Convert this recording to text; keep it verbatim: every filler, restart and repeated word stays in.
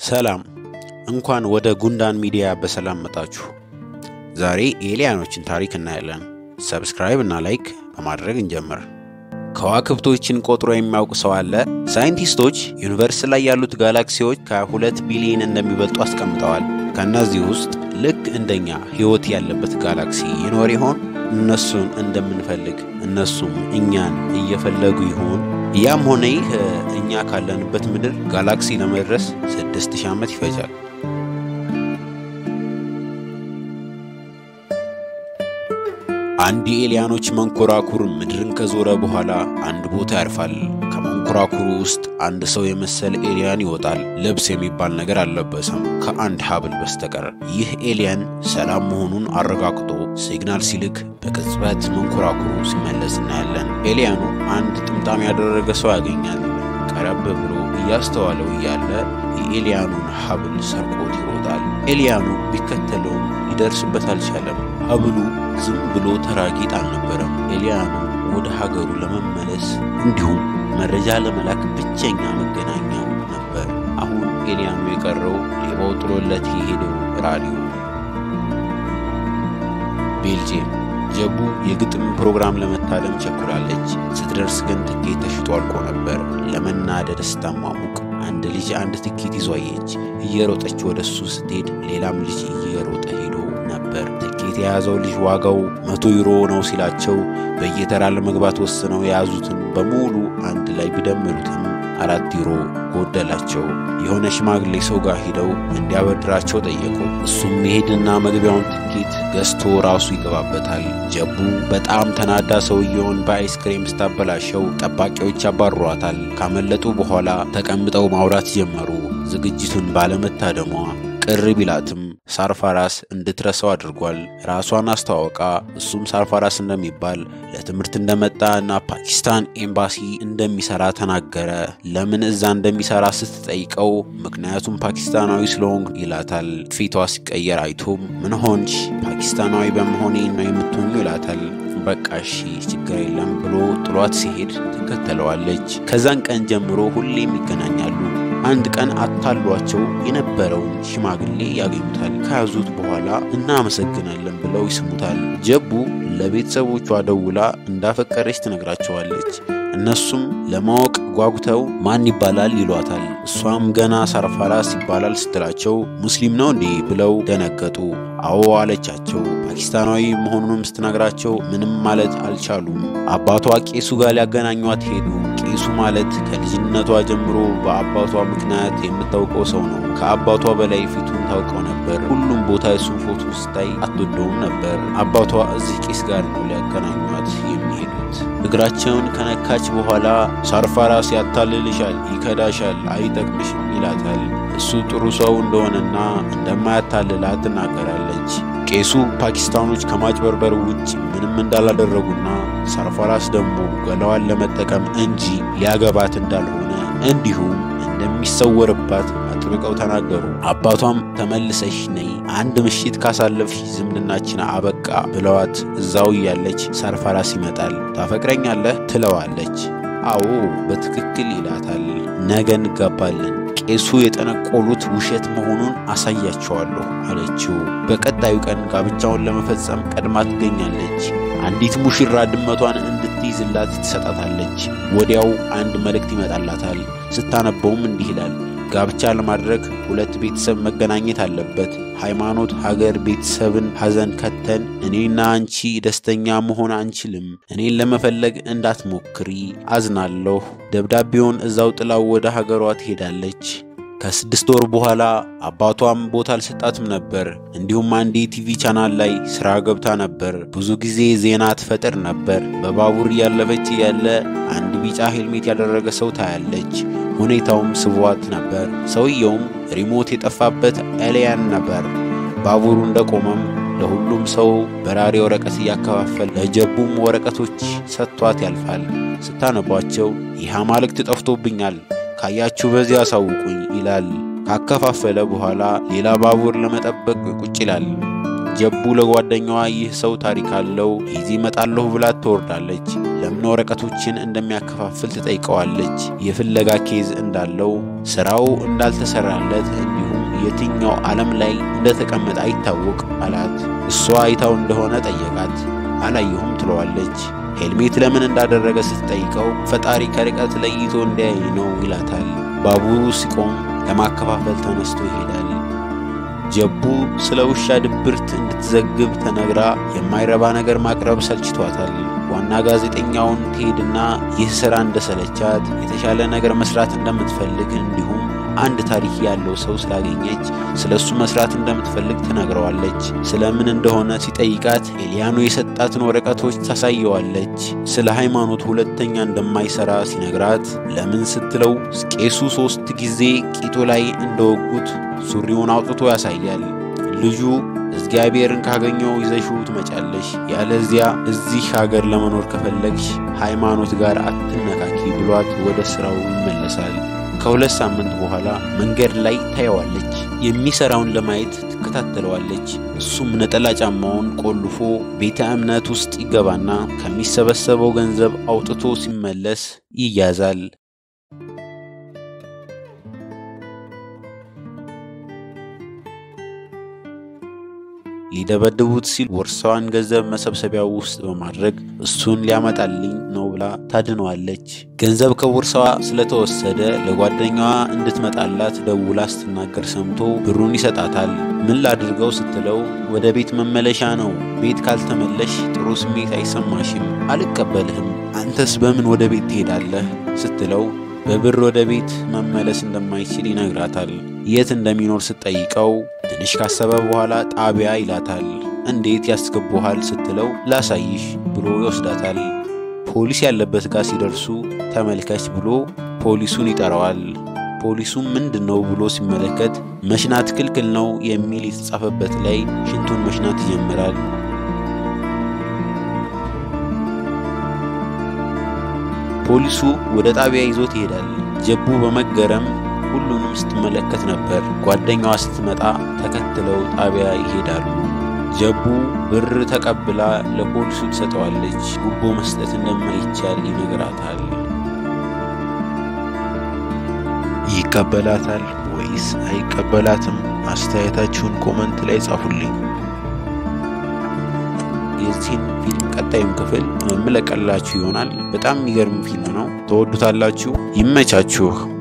ሰላም እንኳን ወደ ጉንዳን ሚዲያ በሰላም መጣችሁ። ዛሬ ኤሊያኖችን ታሪክ እናያለን። ሰብስክራይብ እና ላይክ በማድረግ እንጀምር። ከዋክብቶችን ቆጥሮ የሚያውቅ ሰው አለ? ሳይንቲስቶች ዩኒቨርስ ላይ ያሉት ጋላክሲዎች ከሁለት ቢሊዮን እንደሚበልጡ አስቀምጠዋል። ከነዚህ ውስጥ ልክ እንደኛ ህይወት ያለበት ጋላክሲ ይኖር ይሆን? እነሱን እንደምንፈልግ እነሱም እኛን እየፈለጉ ይሆን? ያም ሆነ ይህ እኛ ካለንበት ምድር ጋላክሲ ለመድረስ ስድስት ሺህ ዓመት ይፈጃል። አንድ ኤሊያኖች መንኮራኩር ምድርን ከዞረ በኋላ አንድ ቦታ ያርፋል። ከመንኮራኩሩ ውስጥ አንድ ሰው የመሰለ ኤሊያን ይወጣል። ልብስ የሚባል ነገር አልለበሰም ከአንድ ሀብል በስተቀር። ይህ ኤሊያን ሰላም መሆኑን አረጋግጦ ሲግናል ሲልክ በቅጽበት መንኮራኩሩ ሲመለስ እናያለን። ኤሊያኑ አንድ ጥምጣም ያደረገ ሰው ያገኛል። ቀረብ ብሎ እያስተዋለው እያለ የኤሊያኑን ሀብል ሰርቆት ይሮጣል። ኤሊያኑ ቢከተለውም ሊደርስበት አልቻለም። ሀብሉ ዝም ብሎ ተራጊጥ አልነበረም። ኤሊያኑ ወደ ሀገሩ ለመመለስ እንዲሁም መረጃ ለመላክ ብቸኛ መገናኛው ነበር። አሁን ኤሊያኑ የቀረው ሌባው ጥሎለት የሄደው ራዲዮ። ቤልጂየም ጀቡ የግጥም ፕሮግራም ለመታደም ቸኩላለች። ስትደርስ ግን ትኬት ተሽጦ አልቆ ነበር። ለመናደድ ስተማሙቅ አንድ ልጅ አንድ ትኬት ይዟየች። እየሮጠች ወደሱ ስትሄድ ሌላም ልጅ እየሮጠ ሄዶ ነበር። ትኬት የያዘው ልጅ ዋጋው መቶ ዩሮ ነው ሲላቸው በየተራ ለመግባት ወስነው የያዙትን በሙሉ አንድ ላይ ቢደምሩትም አራት ዩሮ ጎደላቸው። የሆነ ሽማግሌ ሰው ጋር ሄደው እንዲያበድራቸው ጠየቁ። እሱም ይሄድና መግቢያውን ትኬት ገዝቶ ራሱ ይገባበታል። ጀቡ በጣም ተናዳ ሰውየውን በአይስክሬም ስታበላሸው ጠባቂዎች ያባሯታል። ካመለጡ በኋላ ተቀምጠው ማውራት ጀመሩ። ዝግጅቱን ባለመታደሟ ቅር ቢላትም ሳርፋራስ እንድትረሳው አድርጓል። ራሷን አስተዋወቃ እሱም ሳርፋራስ እንደሚባል ለትምህርት እንደመጣና ፓኪስታን ኤምባሲ እንደሚሰራ ተናገረ። ለምን እዛ እንደሚሰራ ስትጠይቀው ምክንያቱም ፓኪስታናዊ ስለሆንኩ ይላታል። ፊቷ ሲቀየር አይቶም ምን ሆንሽ? ፓኪስታናዊ በመሆኔ ነው የምትሆኚው ይላታል። በቃ እሺ ችግር የለም ብሎ ጥሏት ሲሄድ ትከተለዋለች። ከዛን ቀን ጀምሮ ሁሌም ይገናኛሉ። አንድ ቀን አታሏቸው የነበረውን ሽማግሌ ያገኙታል። ከያዙት በኋላ እናመሰግናለን ብለው ይስሙታል። ጀቡ ለቤተሰቦቿ ደውላ እንዳፈቀረች ትነግራቸዋለች። እነሱም ለማወቅ ጓጉተው ማን ይባላል ይሏታል። እሷም ገና ሳርፋራስ ይባላል ስትላቸው ሙስሊም ነው እንዴ ብለው ደነገጡ። አዎ አለቻቸው። ፓኪስታናዊ መሆኑንም ስትነግራቸው ምንም ማለት አልቻሉም። አባቷ ቄሱ ጋር ሊያገናኟት ሄዱ። ቄሱ ማለት ከልጅነቷ ጀምሮ በአባቷ ምክንያት የምታውቀው ሰው ነው። ከአባቷ በላይ ፊቱን ታውቀው ነበር። ሁሉም ቦታ የሱን ፎቶ ስታይ አትወደውም ነበር። አባቷ እዚህ ቄስ ጋር ነው ሊያገናኟት የሚሄዱት። እግራቸውን ከነካች በኋላ ሳርፋራስ ያታልልሻል፣ ይከዳሻል፣ አይጠቅምሽም ይላታል። እሱ ጥሩ ሰው እንደሆነና እንደማያታልላት ትናገራለች። ቄሱ ፓኪስታኖች ከማጭበርበር ውጭ ምንም እንዳላደረጉና ሳርፋራስ ደግሞ ገላዋን ለመጠቀም እንጂ ሊያገባት እንዳልሆነ እንዲሁም እንደሚሰወርባት አጥብቀው ተናገሩ። አባቷም ተመልሰሽ ነይ አንድ ምሽት ካሳለፍሽ ዝምድናችን አበቃ ብለዋት እዛው ያለች ሳርፋራስ ይመጣል። ታፈቅረኛለህ ትለዋለች። አዎ በትክክል ይላታል። ነገ እንጋባለን። ቄሱ የጠነቆሉት ውሸት መሆኑን አሳያቸዋለሁ አለችው። በቀጣዩ ቀን ጋብቻውን ለመፈጸም ቀድማ ትገኛለች። አንዲት ሙሽራ ድመቷን እንድትይዝላት ትሰጣታለች። ወዲያው አንድ መልእክት ይመጣላታል። ስታነበውም እንዲህ ይላል። ጋብቻ ለማድረግ ሁለት ቤተሰብ መገናኘት አለበት። ሃይማኖት፣ ሀገር፣ ቤተሰብን ሐዘን ከተን እኔና አንቺ ደስተኛ መሆን አንችልም። እኔን ለመፈለግ እንዳትሞክሪ አዝናለሁ። ደብዳቤውን እዛው ጥላው ወደ ሀገሯ ትሄዳለች። ከስድስት ወር በኋላ አባቷም ቦታ አልሰጣትም ነበር። እንዲሁም አንድ ቲቪ ቻናል ላይ ስራ ገብታ ነበር። ብዙ ጊዜ ዜና ትፈጥር ነበር። በባቡር ያለፈች ያለ አንድ ቢጫ ሄልሜት ያደረገ ሰው ታያለች። ሁኔታውም ስቧት ነበር። ሰውየውም ሪሞት የጠፋበት ኤሊያን ነበር። ባቡሩ እንደቆመም ለሁሉም ሰው በራሪ ወረቀት ያከፋፈለ ለጀቡም ወረቀቶች ሰጥቷት ያልፋል። ስታነቧቸው ይህ አማልክት ጠፍቶብኛል ካያችሁ በዚህ አሳውቁኝ ይላል። ካከፋፈለ በኋላ ሌላ ባቡር ለመጠበቅ ቁጭ ይላል። ጀቡ ለጓደኛዋ ይህ ሰው ታሪክ አለው እዚህ መጣለሁ ብላ ትወርዳለች። ለምን ወረቀቶችን እንደሚያከፋፍል ትጠይቀዋለች። የፍለጋ ኬዝ እንዳለው ስራው እንዳልተሰራለት እንዲሁም የትኛው ዓለም ላይ እንደተቀመጠ አይታወቅ አላት። እሷ አይታው እንደሆነ ጠየቃት። አላየሁም ትለዋለች። ሄልሜት ለምን እንዳደረገ ስትጠይቀው ፈጣሪ ከርቀት ለይቶ እንዲያይ ነው ይላታል። ባቡሩ ሲቆም ለማከፋፈል ተነስቶ ይሄዳል። ጀቡ ስለ ውሻ ድብርት እንድትዘግብ ተነግራ የማይረባ ነገር ማቅረብ ሰልችቷታል። ዋና ጋዜጠኛውን ትሄድና ይህ ስራ እንደሰለቻት የተሻለ ነገር መስራት እንደምትፈልግ እንዲሁም አንድ ታሪክ ያለው ሰው ስላገኘች ስለሱ መስራት እንደምትፈልግ ተናግረዋለች። ስለምን እንደሆነ ሲጠይቃት ኤሊያኖ የሰጣትን ወረቀቶች ታሳየዋለች። ስለ ሃይማኖት ሁለተኛ እንደማይሰራ ሲነግራት ለምን ስትለው ቄሱ ሶስት ጊዜ ቂጡ ላይ እንደወጉት ሱሪውን አውጥቶ ያሳያል። ልጁ እግዚአብሔርን ካገኘው ይዘሽው ትመጫለሽ፣ ያለዚያ እዚህ ሀገር ለመኖር ከፈለግሽ ሃይማኖት ጋር አትነካኪ ብሏት ወደ ስራው ይመለሳል። ከሁለት ሳምንት በኋላ መንገድ ላይ ታየዋለች። የሚሰራውን ለማየት ትከታተለዋለች። እሱም ነጠላ ጫማውን ቆልፎ ቤተ እምነት ውስጥ ይገባና ከሚሰበሰበው ገንዘብ አውጥቶ ሲመለስ ይያዛል። ሊደበድቡት ሲል ቦርሳዋን ገንዘብ መሰብሰቢያው ውስጥ በማድረግ እሱን ሊያመጣልኝ ነው ብላ ታድነዋለች። ገንዘብ ከቦርሳዋ ስለተወሰደ ለጓደኛዋ እንድትመጣላት ደውላ ስትናገር ሰምቶ ብሩን ይሰጣታል። ምን ላድርገው ስትለው ወደ ቤት መመለሻ ነው፣ ቤት ካልተመለሽ ጥሩ ስሜት አይሰማሽም፣ አልቀበልህም፣ አንተስ በምን ወደ ቤት ትሄዳለህ ስትለው በብር ወደ ቤት መመለስ እንደማይችል ይነግራታል። የት እንደሚኖር ስትጠይቀው ትንሽ ካሰበ በኋላ ጣቢያ ይላታል። እንዴት ያስገቡሃል ስትለው ላሳይሽ ብሎ ይወስዳታል። ፖሊስ ያለበት ጋር ሲደርሱ ተመልከች ብሎ ፖሊሱን ይጠራዋል። ፖሊሱም ምንድነው ብሎ ሲመለከት መሽናት ክልክል ነው የሚል የተጻፈበት ላይ ሽንቱን መሽናት ይጀምራል። ፖሊሱ ወደ ጣቢያ ይዞት ይሄዳል። ጀቡ በመገረም ሁሉንም ስትመለከት ነበር። ጓደኛዋ ስትመጣ ተከትለው ጣቢያ ይሄዳሉ። ጀቡ ብር ተቀብላ ለፖሊሱ ትሰጠዋለች። ጉቦ መስጠት እንደማይቻል ይነግራታል። ይቀበላታል ወይስ አይቀበላትም? አስተያየታችሁን ኮሜንት ላይ ጻፉልኝ። የዚህን ፊልም ቀጣዩን ክፍል መለቀላችሁ ይሆናል። በጣም የሚገርም ፊልም ነው። ተወዱታላችሁ። ይመቻችሁ።